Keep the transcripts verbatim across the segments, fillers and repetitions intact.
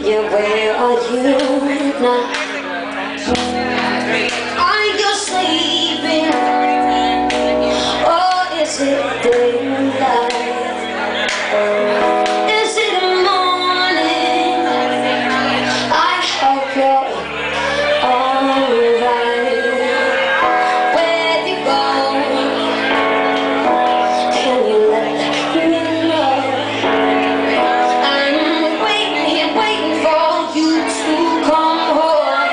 Yeah, where are you now? Are you sleeping? Or is it daylight? Is it morning? I hope you're alright. Where'd you go? Can you let me know? I'm waiting here, waiting for you to come home.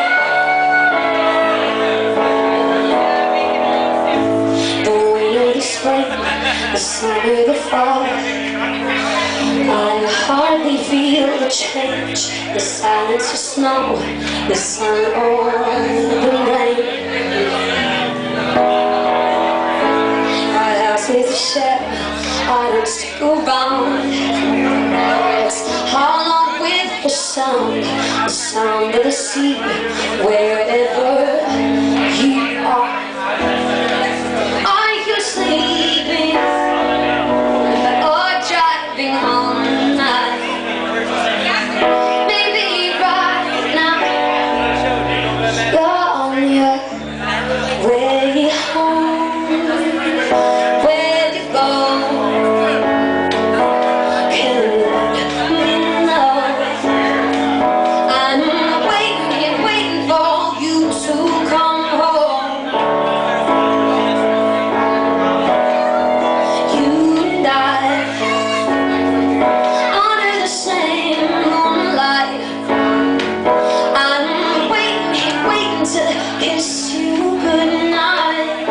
The wind is spring, the sun in the fall. I hardly feel the change. The silence of snow, the sun or the rain. My house is a shed, I don't stick around. It's hollow with the sound, the sound of the sea, wherever you are. Are you sleeping or driving home tonight? Maybe right now you're on your way home. Where'd you go? Can you let me know? I'm waiting here, waiting for you to come home. You and I, under the same moonlight. I'm waiting here, waiting to kiss you goodnight.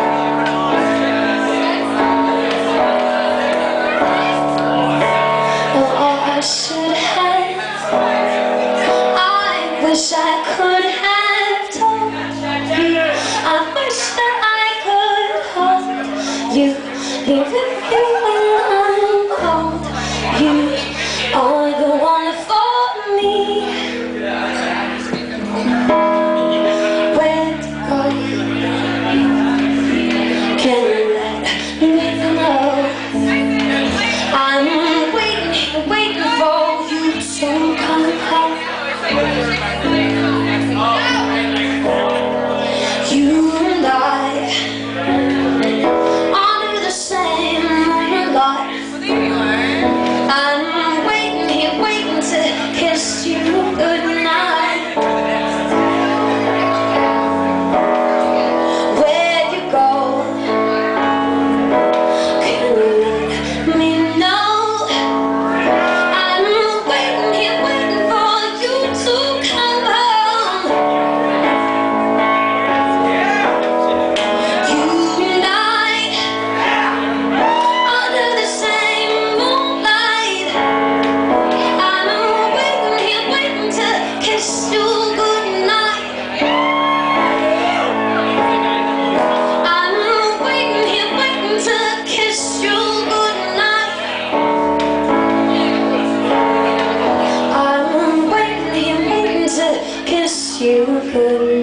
Oh, I should have, I wish I could have told you. I wish that I could hold you, be with you when I'm cold. You are the one for me. Where to go? Can you let me know? I'm waiting here, waiting for you to come home. You and I, under the same moonlight. I'm waiting here, waiting to kiss you goodnight. Where'd you go? Can you let me know? I'm waiting here, waiting for you to come home. You and I, under the same moonlight. I'm waiting here, waiting to kiss you goodnight. I'm waiting here, waiting to kiss you goodnight. I'm waiting here, waiting to kiss you goodnight.